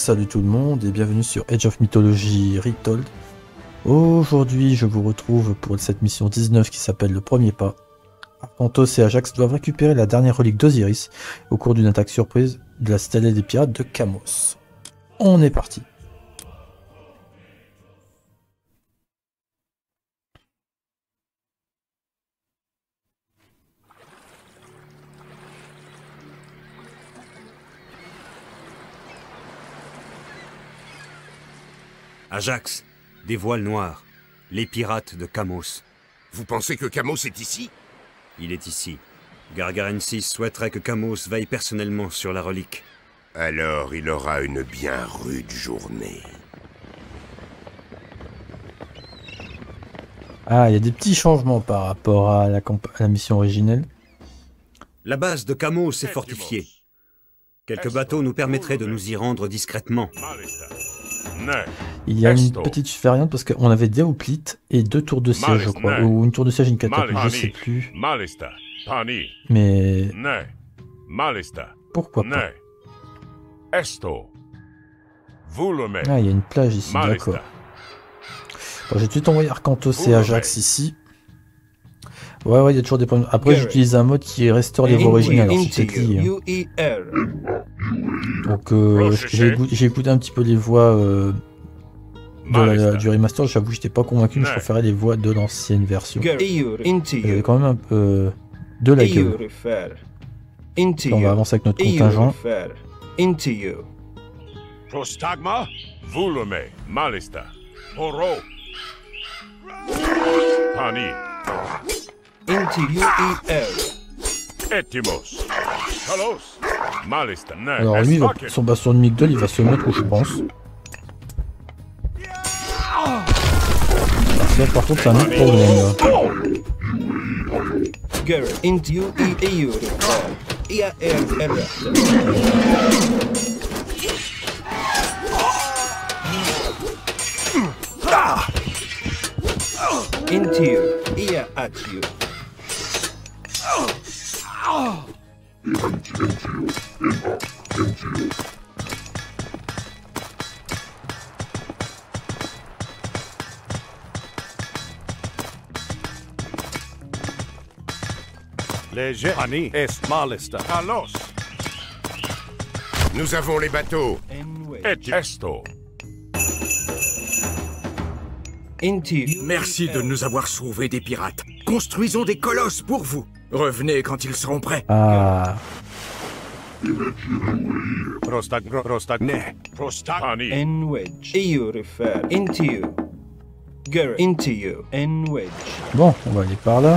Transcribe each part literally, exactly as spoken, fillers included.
Salut tout le monde et bienvenue sur Age of Mythology Retold. Aujourd'hui je vous retrouve pour cette mission dix-neuf qui s'appelle le premier pas. Arcantos et Ajax doivent récupérer la dernière relique d'Osiris au cours d'une attaque surprise de la citadelle des pirates de Kamos. On est parti. Ajax, des voiles noirs, les pirates de Kamos. Vous pensez que Kamos est ici? Il est ici. Gargarensis souhaiterait que Kamos veille personnellement sur la relique. Alors il aura une bien rude journée. Ah, il y a des petits changements par rapport à la, à la mission originelle. La base de Kamos est fortifiée. Quelques bateaux nous permettraient de nous y rendre discrètement. Il y a une petite variante parce qu'on avait des hoplites et deux tours de siège, je crois. Ou une tour de siège et une catapulte, je sais plus. Mais... pourquoi pas? Ah, il y a une plage ici, d'accord. Bon, j'ai tout de suite envoyé Arcantos et Ajax ici. Ouais, ouais, il y a toujours des problèmes. Après, j'utilise un mode qui restaure les voix originales, alors c'est peut-être lié. Donc, euh, j'ai écouté un petit peu les voix euh, de la, du remaster. J'avoue, j'étais pas convaincu, mais je préférais les voix de l'ancienne version. Il y avait quand même un peu euh, de la gueule. On va avancer avec notre contingent. Prostagma, Volume, Malista, Oro, Pani, Etimos, Kalos, Malista. Alors lui, il va, son bastion de Migdol, il va se mettre où je pense. Parce que là, par contre, c'est un autre problème là. Into you, ear at you. Léger, Ani, est Malista, Kalos. Nous avons les bateaux. Et Esto. Merci de nous avoir sauvés des pirates. Construisons des colosses pour vous. Revenez quand ils seront prêts. Ah. Prostag, Prostag, ne, Prostag, Ani. N-wedge. You refer. Into you. Girl. Into you. N-wedge. Bon, on va aller par là.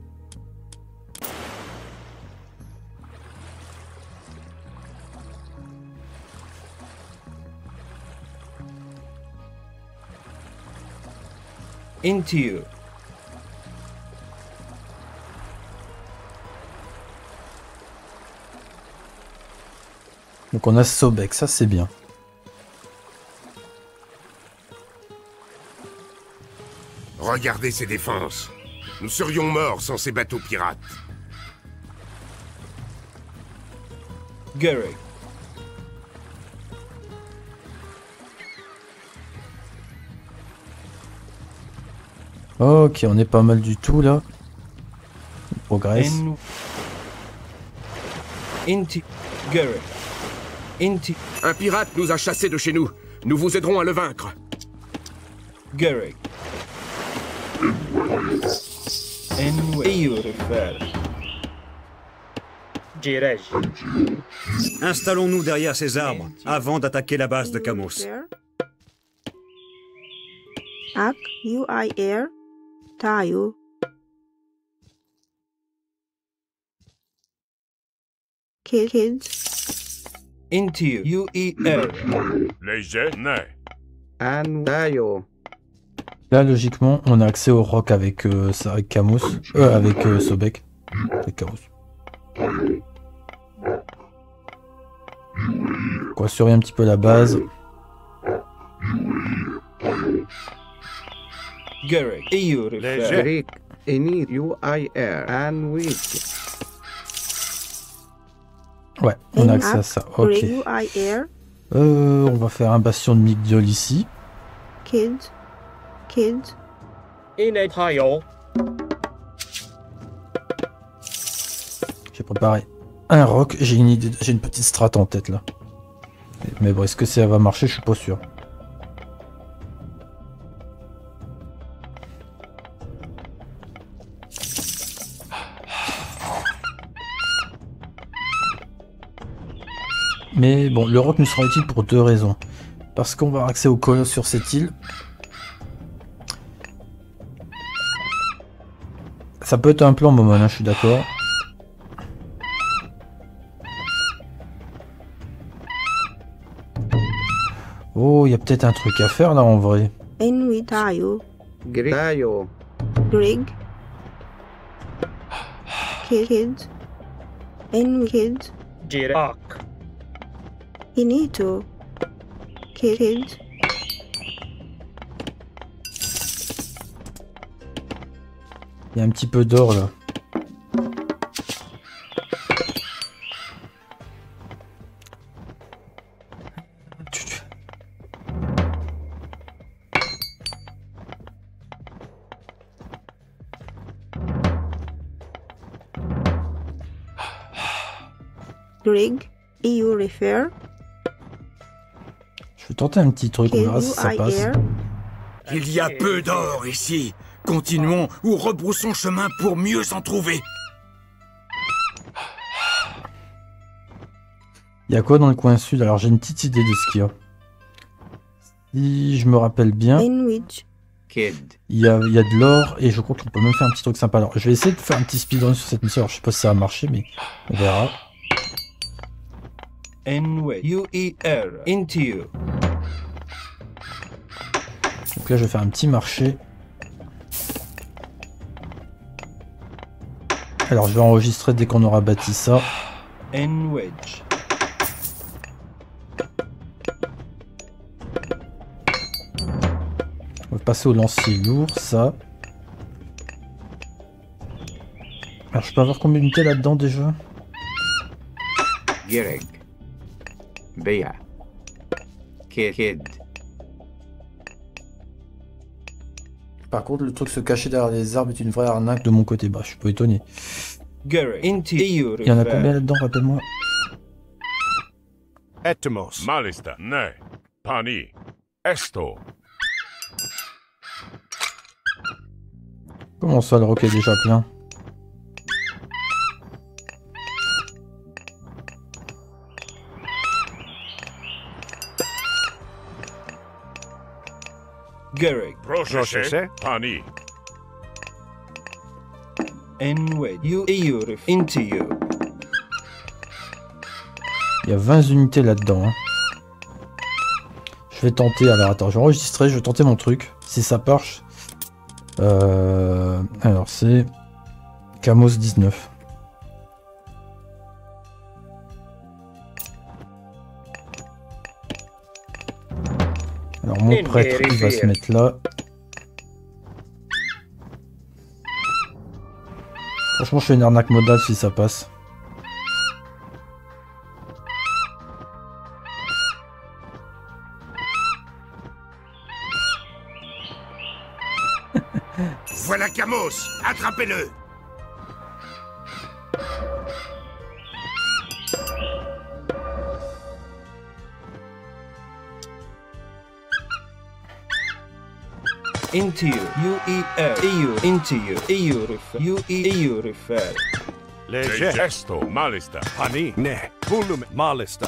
Into you. Donc on a Sobek, ça c'est bien. Regardez ces défenses. Nous serions morts sans ces bateaux pirates. Garrick. Ok, on est pas mal du tout là. On progresse. Into Garrick. Into Un pirate nous a chassés de chez nous. Nous vous aiderons à le vaincre. Garrick. Installons-nous derrière ces arbres avant d'attaquer la base de Kamos. Ak, U I R, Tayo. Kids. Into you, U E R. Léger, ne. And Tayo. Là, logiquement, on a accès au roc avec, euh, ça, avec Kamos. Euh, avec euh, Sobek. Avec Kamos. On va surveiller un petit peu la base. Garrick, you refer. Léger. Any U I R and weak. Ouais, on a accès à ça. Ok. U I R. Euh, on va faire un bastion de Migdol ici. Kids. Kids. J'ai préparé un rock. J'ai une idée, j'ai une petite strat en tête là. Mais bon, est-ce que ça va marcher? Je suis pas sûr. Mais bon, le rock nous sera utile pour deux raisons. Parce qu'on va avoir accès au colosse sur cette île. Ça peut être un plan, Momon, hein, je suis d'accord. Oh, il y a peut-être un truc à faire là en vrai. Enwi tayo. Tayo. Grig. Kids. Enwi kids. Jirak. Inito. Kids. Il y a un petit peu d'or là. Grig. You refer. Je vais tenter un petit truc, on verra si ça passe. K U I R. Il y a peu d'or ici. Continuons ou rebroussons chemin pour mieux s'en trouver. Il y a quoi dans le coin sud? Alors j'ai une petite idée de ce qu'il y a. Si je me rappelle bien, Enwich. Kid. il y a, il y a de l'or et je crois qu'on peut même faire un petit truc sympa. Alors je vais essayer de faire un petit speedrun sur cette mission. Alors je sais pas si ça va marcher, mais on verra. Enwi. U E R. Into you. Donc là je vais faire un petit marché. Alors je vais enregistrer dès qu'on aura bâti ça. Enwich. On va passer au lancier lourd, ça. Alors je peux avoir combien d'unités là-dedans déjà? Gireg. Beya. Kid. Kid. Par contre le truc se cacher derrière les arbres est une vraie arnaque de mon côté. Bah je suis pas étonné. Gireg. Into you. Il y en a combien là-dedans, rappelle-moi? Etmos. Malista. Ne. Pani. Esto. Comment ça, le roc est déjà plein? Gireg. Prochese. Pani. Enwich. U E U. Into you. Il y a vingt unités là-dedans. Hein. Je vais tenter. Alors attends, je vais enregistrer, je vais tenter mon truc. Si ça marche. Euh... Alors c'est Camos dix-neuf. Alors mon prêtre il va se mettre là. Franchement je fais une arnaque modale si ça passe. Voilà Camos. Attrapez-le. Into you. U E R. E U. Into you. E U. Refer. U E U. Refer. Leje. Esto. Malista. Pani. Ne. Bulum. Malista.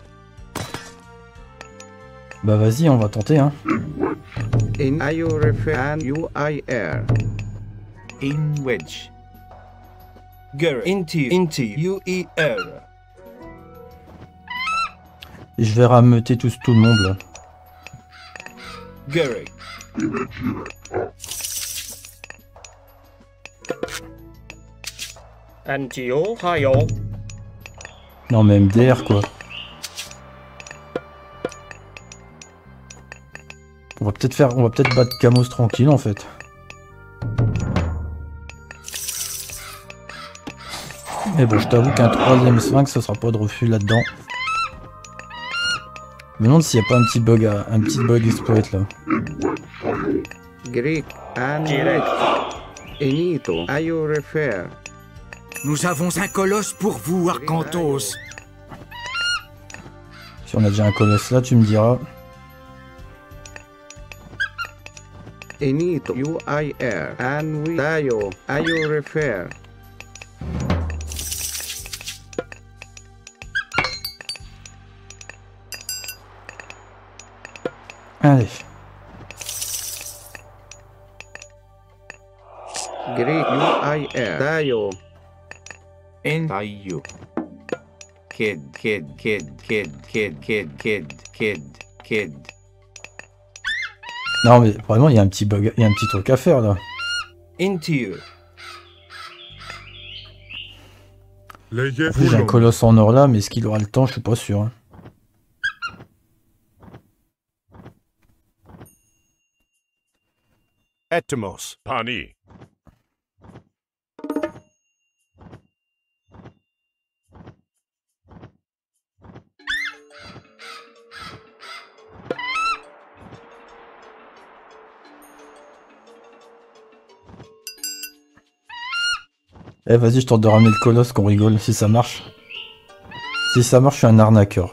Bah vas-y, on va tenter hein. In I U refer and U I R. In which. Gireg. Into you. Into you. U E R. Et je vais rameuter tous tout le monde là. Gireg. Antio. Tayo. Non mais M D R quoi. On va peut-être faire, on va peut-être battre Camos tranquille en fait. Mais bon, je t'avoue qu'un troisième sphinx, ce sera pas de refus là-dedans. me demande s'il n'y a pas un petit bug, à, un petit bug exploit là. Greek and Greek. Enito, are you refer? Nous avons un colosse pour vous, Arcantos. Si on a déjà un colosse là, tu me diras. Enito, U I R. And we Dio, are you refer? Allez. Greek, U I R. Dio. Entayu. Kid, kid, kid, kid, kid, kid, kid, kid, kid. Non mais vraiment il y a un petit bug, il y a un petit truc à faire là. Into you. Λέγε J'ai un colosse en or là, mais est-ce qu'il aura le temps? Je suis pas sûr. Hein. Etymos. Pani. Eh vas-y, je tente de ramener le colosse qu'on rigole, si ça marche. Si ça marche, je suis un arnaqueur.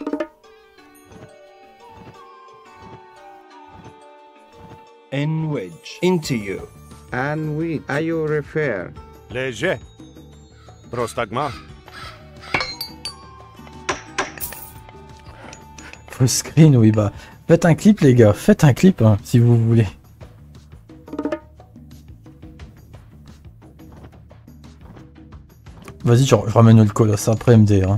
En wedge. Into you. And we are you refer? Léger. Prostagma. Full screen, oui bah. Faites un clip les gars, faites un clip hein, si vous voulez. Vas-y, je, je ramène le colosse après M D. Hein.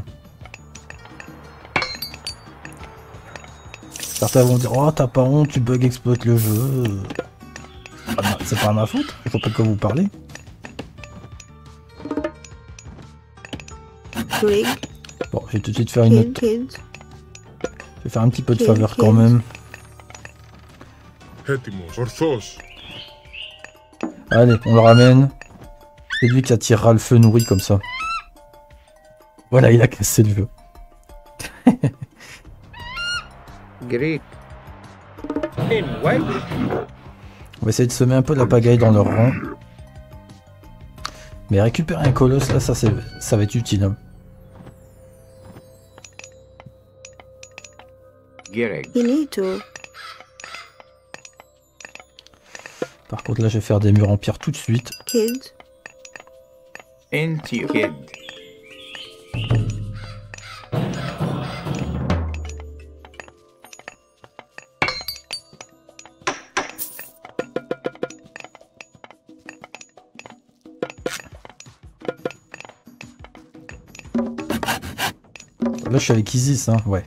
Certains vont dire, oh t'as pas honte, tu bug exploite le jeu. C'est pas ma faute, je vois pas de quoi vous parlez. Greg, Bon, je vais tout de suite faire une kid, autre. kid, Je vais faire un petit peu de Kid, faveur kid. quand même. Έτοιμος. Ορθός. Allez, on le ramène. C'est lui qui attirera le feu nourri comme ça. Voilà, il a cassé le jeu. Greek. In wedge. On va essayer de semer un peu la pagaille dans leur rang. Mais récupérer un colosse là, ça, c'est, ça va être utile. Hein. Gireg. Enito, Par contre là, je vais faire des murs en pierre tout de suite. kid, Into kid. Là, je suis avec Isis, hein, ouais.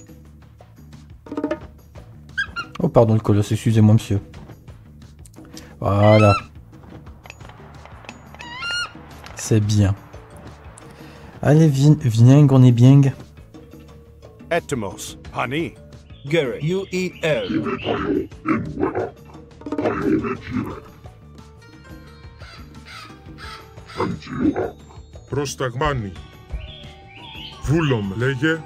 Oh, pardon, le colosse, excusez-moi, monsieur. Voilà. C'est bien. Allez, viens, viens, on est bien. Etymos. Pani. Gere. U E R. Προσταγμάνι. Βούλομ. Λέγε.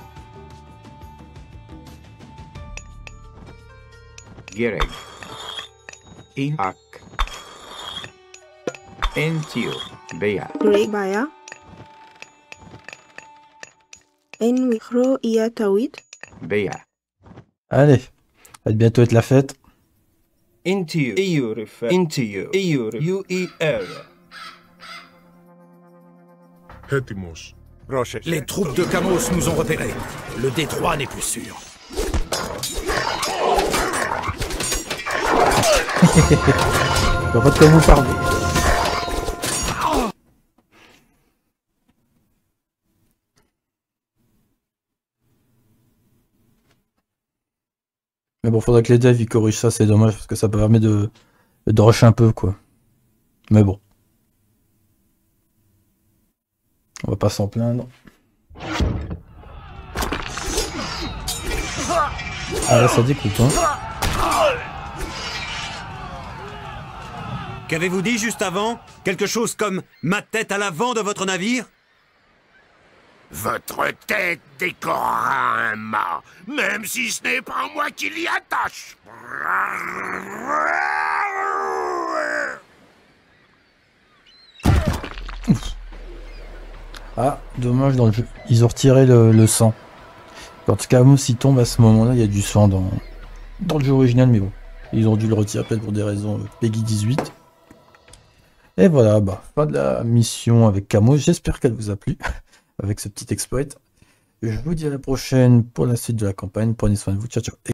Gireg. In ak. Into Bea. Greg, Baya. En Wichro Iatawit, Bea. Allez, ça va bientôt être la fête. Into you. E U refer. Into you. E U U E R. Έτοιμος. Πρόσεχε. Les troupes de Kamos nous ont repérés. Le détroit n'est plus sûr. Je vois pas de quoi vous parlez. Mais bon, faudrait que les devs ils corrigent ça, c'est dommage parce que ça permet de, de rush un peu quoi. Mais bon. On va pas s'en plaindre. Ah là ça découpe hein. Qu'avez-vous dit juste avant? Quelque chose comme « ma tête à l'avant de votre navire » Votre tête décorera un mât, même si ce n'est pas moi qui l'y attache. Ah, dommage, dans le jeu, ils ont retiré le, le sang. Quand Camus y tombe à ce moment-là, il y a du sang dans, dans le jeu original, mais bon. Ils ont dû le retirer peut-être pour des raisons euh, Peggy dix-huit. Et voilà, bah, fin de la mission avec Camus. J'espère qu'elle vous a plu, avec ce petit exploit. Je vous dis à la prochaine pour la suite de la campagne. Prenez soin de vous, ciao ciao.